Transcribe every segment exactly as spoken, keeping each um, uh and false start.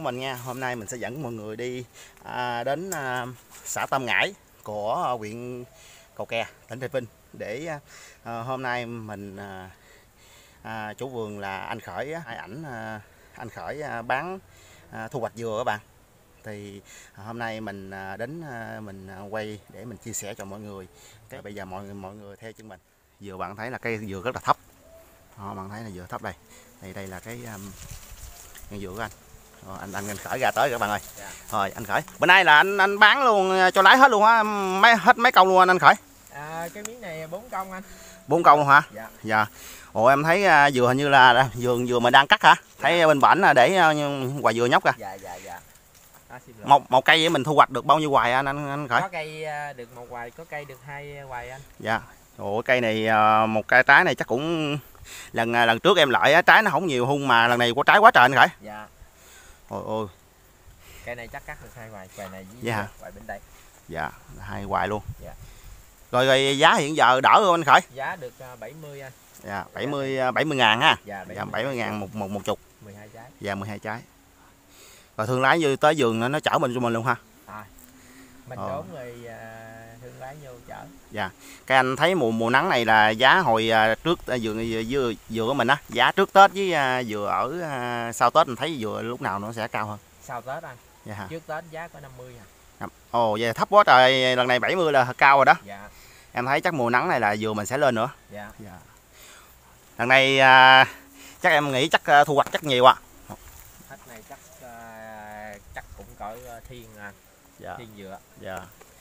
của mình nha. Hôm nay mình sẽ dẫn mọi người đi à, đến à, xã Tam Ngãi của huyện Cầu Kè, tỉnh Trà Vinh để à, hôm nay mình à, à, chủ vườn là anh Khởi, hai ảnh à, anh Khởi à, bán à, thu hoạch dừa các bạn. Thì à, hôm nay mình à, đến à, mình à, quay để mình chia sẻ cho mọi người. Cái bây giờ mọi người mọi người theo chân mình. Dừa bạn thấy là cây dừa rất là thấp. Đó, bạn thấy là dừa thấp đây. Đây đây là cái um, cây dừa của anh. Rồi, anh anh anh Khởi ra tới các bạn ơi. Dạ. Rồi anh Khởi. Bữa nay là anh anh bán luôn cho lái hết luôn á, mấy hết mấy công luôn anh anh Khởi. À, cái miếng này bốn công anh. bốn công luôn hả? Dạ. Dạ. Ồ em thấy uh, dừa hình như là vườn dừa mình đang cắt hả? Dạ. Thấy bên bển là để uh, hoài dừa nhóc kìa. Dạ dạ dạ. À, một một cây vậy mình thu hoạch được bao nhiêu hoài anh anh, anh Khởi? Có cây được một hoài, có cây được hai hoài anh. Dạ. Ồ cây này uh, một cây trái này chắc cũng lần lần trước em lại á, trái nó không nhiều hung mà lần này có trái quá trời anh Khởi. Dạ. Ôi ôi. Cây này chắc cắt được hai hoài, hoài này với dạ. hoài bên đây. Dạ, hai hoài luôn. Dạ. Rồi, rồi giá hiện giờ đỡ không anh Khởi? Giá được bảy mươi anh. Dạ, bảy mươi bảy mươi ngàn ha. Dạ, bảy mươi, dạ, bảy mươi ngàn một một một chục. mười hai trái. Dạ, mười hai trái. Rồi thương lái như tới vườn nó, nó chở mình cho mình luôn ha. À. Mình ờ. đốn rồi thương lái vô chở. Dạ. Cái anh thấy mùa mùa nắng này là giá hồi trước dừa dừa dừa của mình á, giá trước Tết với dừa ở sau Tết mình thấy dừa lúc nào nó sẽ cao hơn. Sau Tết anh. Dạ. Trước Tết giá có năm mươi à. Ồ vậy thấp quá trời, lần này bảy mươi là cao rồi đó. Dạ. Em thấy chắc mùa nắng này là dừa mình sẽ lên nữa. Dạ. Dạ. Lần này à, chắc em nghĩ chắc thu hoạch chắc nhiều ạ. À. Hết này chắc uh, chắc cũng cỡ thiên à. Dạ. Thiên dừa. Dạ.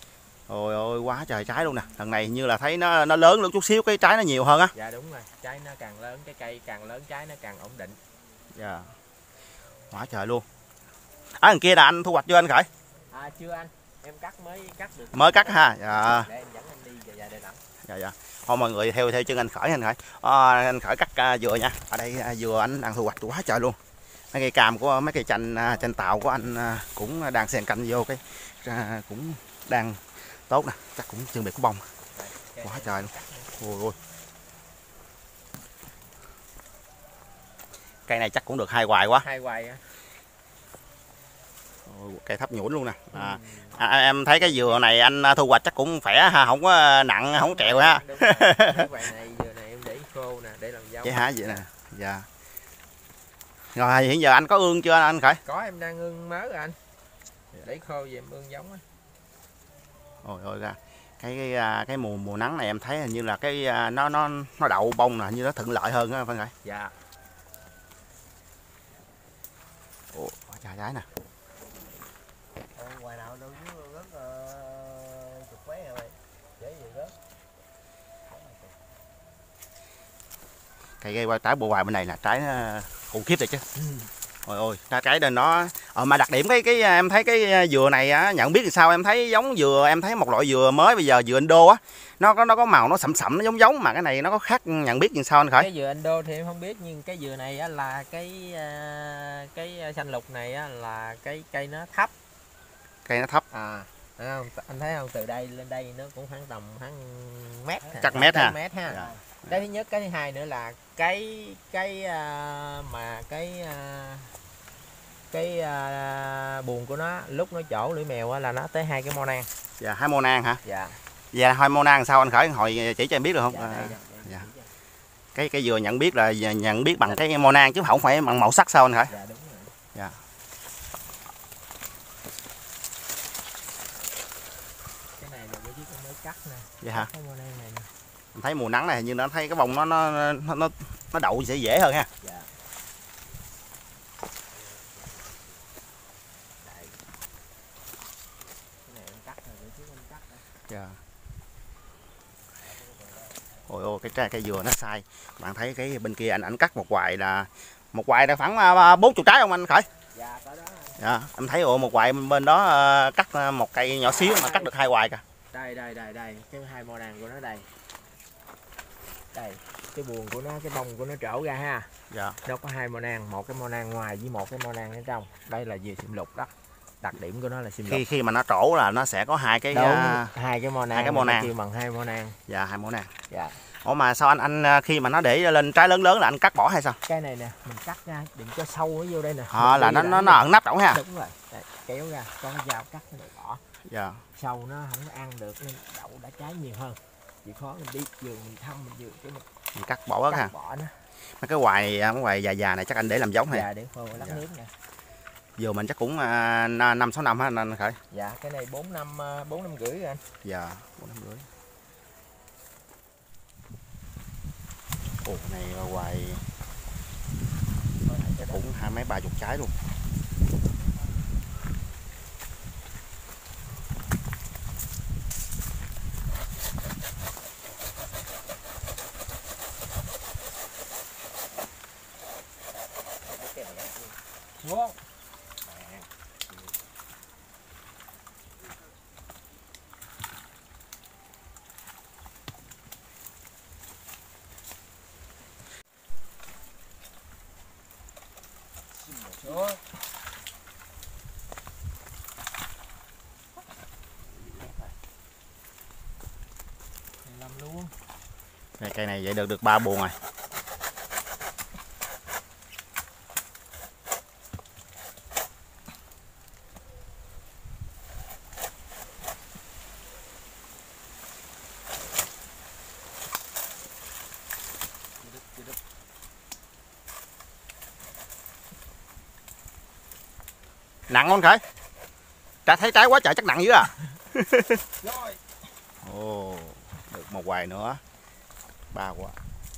Ôi ôi quá trời trái luôn nè. Lần này như là thấy nó nó lớn luôn chút xíu, cái trái nó nhiều hơn á. Dạ đúng rồi, trái nó càng lớn, cái cây càng lớn trái nó càng ổn định. Dạ. Quá trời luôn. Ở đằng kia là anh thu hoạch chưa anh Khởi? À chưa anh, em cắt mới cắt được. Mới cắt ha. Dạ. Để em dẫn anh đi về để đặng. Dạ dạ. Thôi mọi người theo theo chân anh Khởi anh Khởi. À, anh Khởi cắt uh, dừa nha. Ở đây uh, dừa anh đang thu hoạch quá trời luôn. Mấy cây cam của mấy cây chanh uh, chanh tàu của anh uh, cũng đang xen canh vô cái uh, cũng đang tốt nè, chắc cũng chuẩn bị có bông. Đây, quá trời luôn. Ôi ôi. Cây này chắc cũng được hai hoài quá. Hai hoài á. Cây thấp nhũn luôn nè. À, à, em thấy cái dừa này anh thu hoạch chắc cũng khỏe ha, không có nặng, không trèo ha. Đúng rồi. Cái hoài này dừa này em để khô nè, để làm giống. Vậy hả vậy nè. Dạ. Rồi hiện giờ anh có ương chưa anh Khởi? Có, em đang ương mớ rồi anh. Để khô về em ương giống á. Ôi ôi ra. Cái cái cái mùa mùa nắng này em thấy hình như là cái nó nó nó đậu bông nè, như nó thuận lợi hơn á phải không? Dạ. Ồ, trái trái nè. Ngoài nào đâu chứ rất uh, chục vé rồi. Dễ gì đó. Cây cây trái bồ hoài bên này là trái khủng khiếp rồi chứ. Ừ. Ôi ôi, trái trái đây nó ờ, mà đặc điểm cái cái em thấy cái dừa này á, nhận biết thì sao em thấy giống dừa, em thấy một loại dừa mới bây giờ dừa Indo á, nó có nó có màu nó sẫm sẫm nó giống giống mà cái này nó có khác nhận biết như sao anh Khởi? Cái dừa Indo thì em không biết, nhưng cái dừa này á là cái cái xanh lục này á là cái cây nó thấp. Cây nó thấp. À, không? Anh thấy không, từ đây lên đây nó cũng khoảng tầm khoảng mét. Chắc mét ha. Mét ha. Dạ. Cái thứ nhất, cái thứ hai nữa là cái cái uh, mà cái uh, cái uh, buồn của nó lúc nó chỗ lưỡi mèo là nó tới hai cái mo nang. Dạ, hai mo nang hả? Dạ. Dạ, hai mo nang sao anh Khởi, hồi chỉ cho em biết được không? Dạ, đây, đây, đây, dạ. Cái cái dừa nhận biết là nhận biết bằng cái mo nang chứ không phải bằng màu sắc sao anh Khởi? Dạ đúng rồi. Dạ. Cái này là cái chiếc mới cắt nè. Dạ hả? Cái mo nang này nè. Mình thấy mùa nắng này như nó thấy cái bông nó nó nó nó, nó đậu sẽ dễ hơn ha. Dạ. Dạ. Ôi ôi cái trái cây dừa nó sai. Bạn thấy cái bên kia anh ảnh cắt một hoài là một hoài là khoảng bốn mươi trái không anh Khởi? Dạ có đó. Dạ, em thấy ồ một hoài bên đó cắt một cây nhỏ xíu mà cắt được hai hoài kìa. Đây đây đây đây, cái hai mo nang của nó đây. Đây, cái buồng của nó, cái bông của nó trổ ra ha. Dạ. Nó có hai mo nang, một cái mo nang ngoài với một cái mo nang ở trong. Đây là dừa sim lục đó. Đặc điểm của nó là sim lục. Khi khi mà nó trổ là nó sẽ có hai cái Đúng, uh, hai cái mo nang. Hai cái mo nang. Kêu bằng hai mo nang. Dạ, hai mo nang. Dạ. Ủa mà sao anh anh khi mà nó để lên trái lớn lớn là anh cắt bỏ hay sao? Cây này nè mình cắt ra đừng cho sâu nó vô đây nè. À, là nó nó nó ẩn nắp rỗng ha. Đúng rồi. Đây, kéo ra con dao cắt nó bỏ. Dạ. Sâu nó không có ăn được nên đậu đã trái nhiều hơn. Chỉ khó mình đi vườn mình thăm mình vườn cái mình, mình cắt bỏ bớt ha. Bỏ nó. Mấy cái hoài này, cái hoài già già này chắc anh để làm giống hay? Dạ để khô lắc dạ. nước nè. Vừa mình chắc cũng năm sáu năm hả anh Khởi? Dạ cái này bốn năm bốn năm rưỡi rồi anh. Dạ bốn năm rưỡi. Ồ này hoài cũng hai mấy ba chục trái luôn. Wow. Xuống. Làm luôn. Này, cây này vậy được được ba buồng rồi. Nặng không Khởi? Trái thấy trái quá trời chắc nặng dữ à. Rồi. Ồ, được một hoài nữa. Ba quả.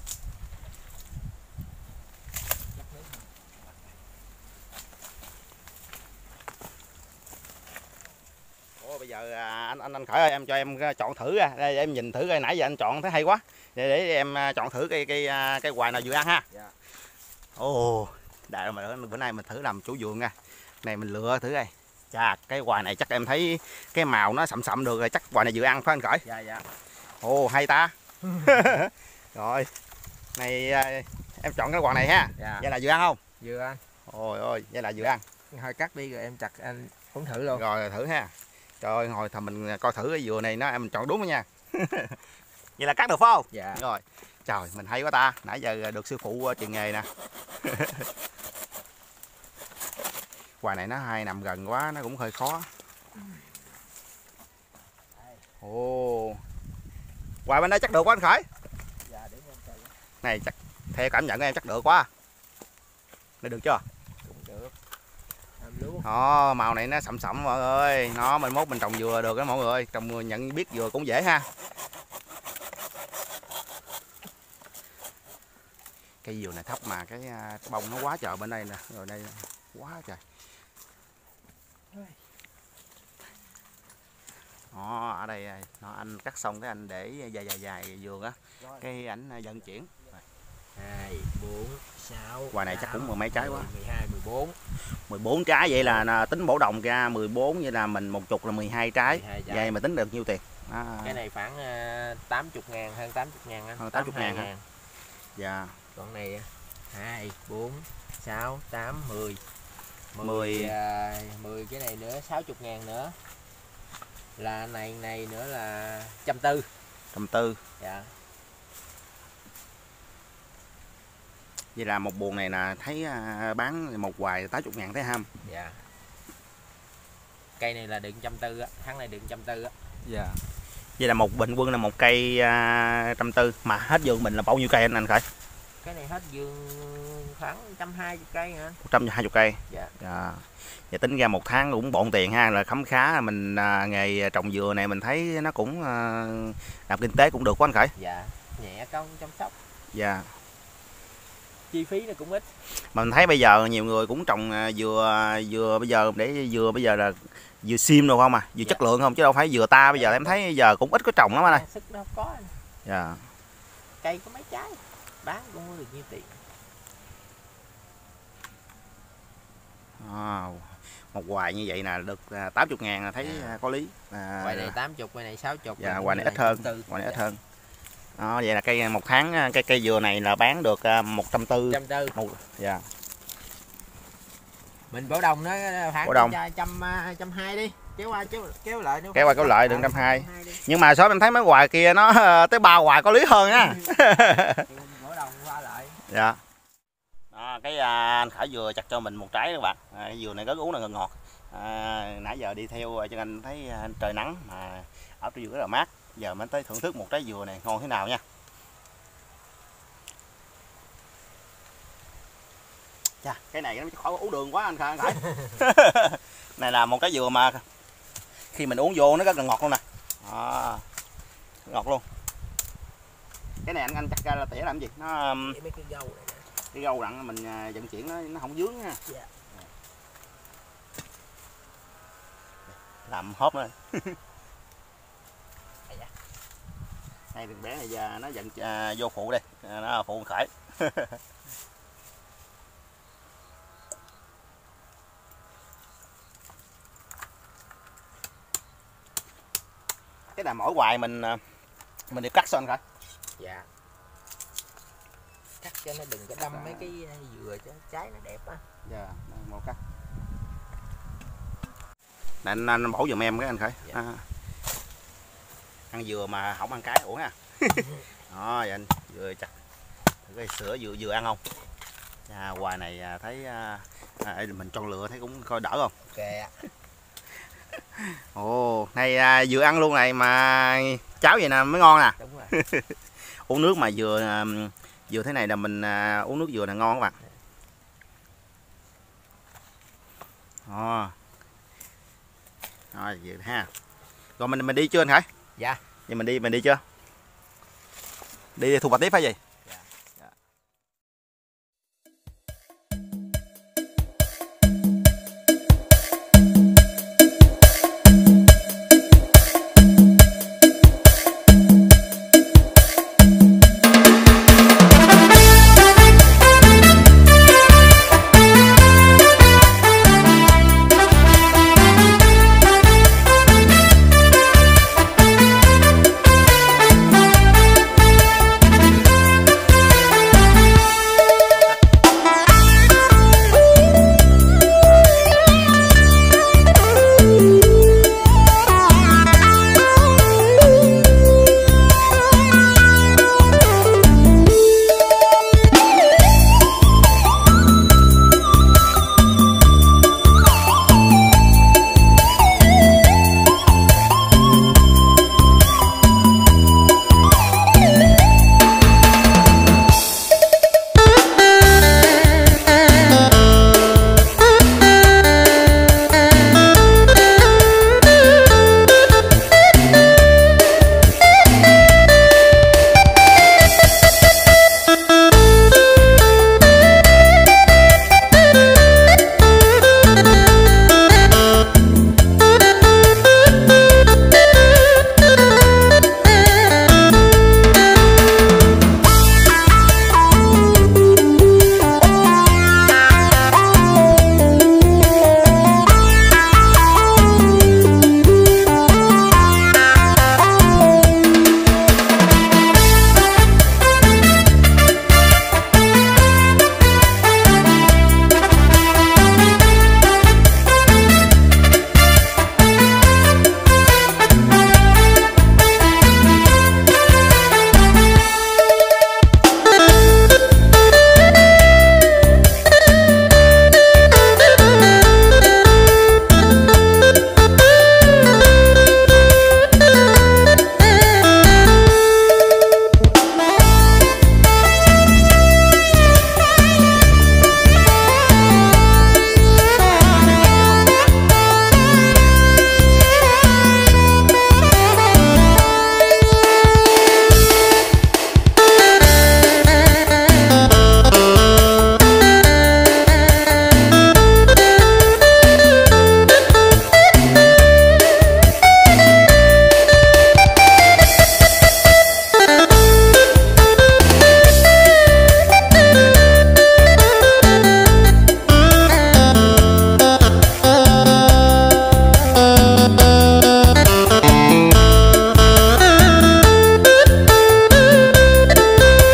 Ồ bây giờ anh anh anh Khởi ơi, em cho em chọn thử ra. Đây em nhìn thử coi nãy giờ anh chọn thấy hay quá. Để, để em chọn thử cây cây cây hoài nào vừa ăn ha. Dạ. Ồ, đại mà bữa nay mình thử làm chủ vườn nha. Này mình lựa thử đây. Chà, cái hoài này chắc em thấy cái màu nó sậm sậm được rồi, chắc hoài này vừa ăn phải anh Khởi? Dạ dạ. Ồ hay ta. Rồi. Này em chọn cái hoài này ha. Dạ. Vậy là vừa ăn không? Vừa ăn. Ôi ôi, vậy là vừa ăn. Thôi cắt đi rồi em chặt anh cũng thử luôn. Rồi thử ha. Trời ơi, hồi thầm mình coi thử cái dừa này nó em chọn đúng đó nha. Vậy là cắt được phải không? Dạ. Rồi. Trời, mình hay quá ta. Nãy giờ được sư phụ truyền nghề nè. Hoài này nó hay nằm gần quá nó cũng hơi khó. Ồ. Hoài bên đây chắc được quá anh Khởi. Dạ, để em chơi. Này chắc theo cảm nhận của em chắc được quá. Này được chưa? Cũng được. Làm luôn. Đó, màu này nó sậm sậm mọi người ơi. Nó mình mốt mình trồng dừa được đó mọi người ơi. Trồng nhận biết dừa cũng dễ ha. Cây dừa này thấp mà cái bông nó quá trời bên đây nè. Rồi đây quá trời. Đó, ở đây nó anh cắt xong cái anh để dài dài dài vườn á, cái ảnh vận chuyển. hai, bốn, sáu. Hoài này chắc cũng mười mấy trái quá. mười hai, mười bốn. mười bốn trái vậy là tính bổ đồng ra mười bốn, vậy là mình một chục là mười hai trái. mười hai trái. Vậy mà tính được nhiêu tiền? À. Cái này khoảng uh, tám mươi ngàn, hơn tám mươi ngàn anh. Hơn tám mươi ngàn hả? Dạ. Còn này hai, bốn, sáu, tám, mười. mười. mười cái này nữa sáu mươi ngàn nữa. Là này này nữa là một trăm tư mươi. một trăm tư mươi. Dạ. Vậy là một buồng này là thấy bán một hoài tám mươi ngàn thấy ham. Dạ. Cây này là được một trăm tư mươi á, tháng này được một trăm tư mươi á. Dạ. Vậy là một bình quân là một cây một trăm tư mươi, mà hết vườn mình là bao nhiêu cây anh anh Khởi? Cái này hết vườn khoảng một trăm hai mươi cây hả? một trăm hai mươi cây. Dạ. Dạ. Vậy tính ra một tháng cũng bộn tiền ha, là khấm khá mình à, nghề trồng dừa này mình thấy nó cũng à, làm kinh tế cũng được quá anh Khởi. Dạ, nhẹ công chăm sóc. Dạ. Chi phí nó cũng ít. Mà mình thấy bây giờ nhiều người cũng trồng dừa dừa bây giờ để dừa bây giờ là dừa sim đâu không à, dừa dạ. chất lượng không chứ đâu phải dừa ta bây giờ em thấy giờ cũng ít có trồng lắm anh ơi. Sức nó có anh. Dạ. Cây có mấy trái, bán cũng không được nhiêu tiền. À, một hoài như vậy là được tám mươi ngàn là thấy à. Có lý. À, hoài này tám mươi, hoài này sáu mươi. Dạ, hoài này ít hơn, hoài này ít hơn. Đó, vậy là cây một tháng cây cây dừa này là bán được một trăm tư mươi. một trăm tư mươi. Một, dạ. Mình Bảo Đồng nó khoảng Bảo Đồng. trăm trăm hai đi, kéo qua kéo kéo lại nữa. Kéo qua kéo lại được trăm hai. Nhưng mà số em thấy mấy hoài kia nó tới ba hoài có lý hơn á. Bảo Đồng qua lại. Dạ. Đó, cái à, anh Khải vừa chặt cho mình một trái các bạn. À, dừa này rất uống là ngọt ngọt. À, nãy giờ đi theo cho anh thấy à, trời nắng mà ở trong vườn rất là mát. Giờ mới tới thưởng thức một trái dừa này ngon thế nào nha. Chà, cái này nó khỏi uống đường quá anh Khải. Này là một cái dừa mà khi mình uống vô nó rất là ngọt luôn nè. Đó, ngọt luôn. Cái này anh anh chặt ra là tỉa làm gì? Nó mấy cái gâu này nè. Cái gâu đặng mình vận chuyển nó nó không dướng nha. Yeah. Làm hốp nữa. Đây thằng bé này giờ nó dẫn à, vô phụ đây, à, nó phụ Khải. Cái này mỗi hoài mình mình được cắt sao anh Khải? Dạ. Cắt cho nó đừng có đâm à. Mấy cái dừa cho trái nó đẹp á. Dạ, một cắt. Này anh, anh bổ giùm em cái anh Khải. Dạ. À. Ăn dừa mà không ăn cái uổng à. Đó, vậy anh vừa chặt cái sữa vừa vừa ăn không? À, hoài này thấy à, mình chọn lựa thấy cũng coi đỡ không? Ok. Ồ, này à, vừa ăn luôn này mà cháo vậy nè mới ngon nè. Đúng rồi. Uống nước mà vừa vừa thế này là mình à, uống nước dừa là ngon các bạn. Ồ. Rồi vậy ha. Rồi mình mình đi chưa anh Khải? Dạ. Vậy mình đi mình đi chưa? Đi thu hoạch tiếp hay gì?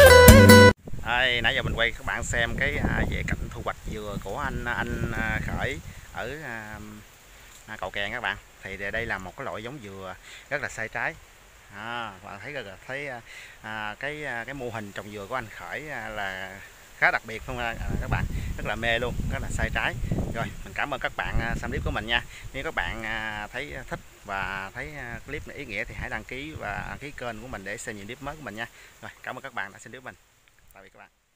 Nãy giờ mình quay các bạn xem cái à, về cảnh thu hoạch dừa của anh anh Khởi ở à, à, Cầu Kè các bạn. Thì đây là một cái loại giống dừa rất là sai trái. À, bạn thấy là thấy à, cái cái mô hình trồng dừa của anh Khởi à, là khá đặc biệt không à, các bạn, rất là mê luôn, rất là sai trái. Rồi mình cảm ơn các bạn à, xem clip của mình nha. Nếu các bạn à, thấy thích và thấy à, clip này ý nghĩa thì hãy đăng ký và đăng ký kênh của mình để xem những clip mới của mình nha. Rồi cảm ơn các bạn đã xem clip của mình. Tạm biệt các bạn.